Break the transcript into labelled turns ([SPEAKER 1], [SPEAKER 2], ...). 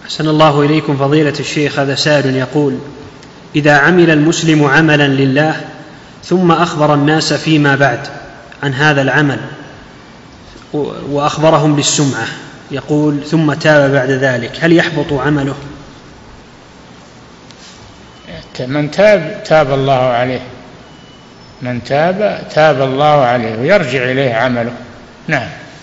[SPEAKER 1] أحسن الله إليكم فضيلة الشيخ. هذا سائل يقول: إذا عمل المسلم عملا لله ثم أخبر الناس فيما بعد عن هذا العمل وأخبرهم بالسمعة، يقول ثم تاب بعد ذلك، هل يحبط عمله؟
[SPEAKER 2] من تاب الله عليه، من تاب الله عليه ويرجع إليه عمله. نعم.